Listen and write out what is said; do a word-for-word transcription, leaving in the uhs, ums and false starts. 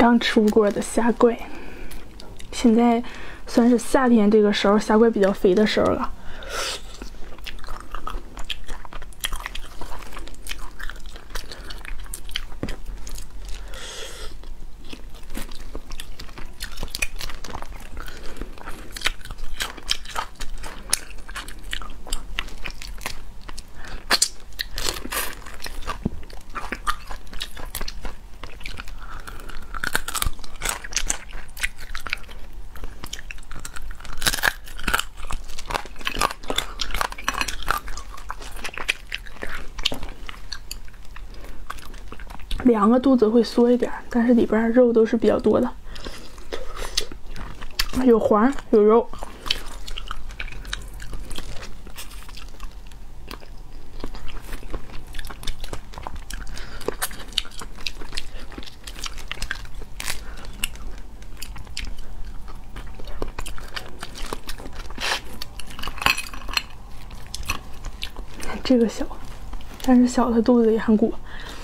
刚出锅的虾怪，现在算是夏天这个时候虾怪比较肥的时候了。凉了肚子会缩一点，但是里边肉都是比较多的，有黄有肉。这个小，但是小的肚子也很鼓。